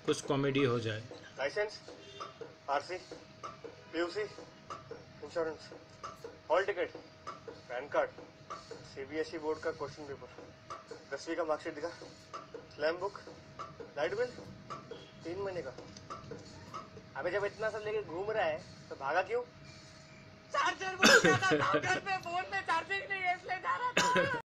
कुछ कॉमेडी हो जाए। Licence, RC, PUC, insurance, hall ticket, PAN card, CBSE board का क्वेश्चन पेपर, 10वीं का मार्कशीट दिखा, स्लैम बुक, लाइट बिल, 3 महीने का। अबे जब इतना सब लेके घूम रहा है तो भागा क्यों? चार्जर भूल गया था घर पे, फोन में चार्जिंग नहीं है इसलिए जा रहा था।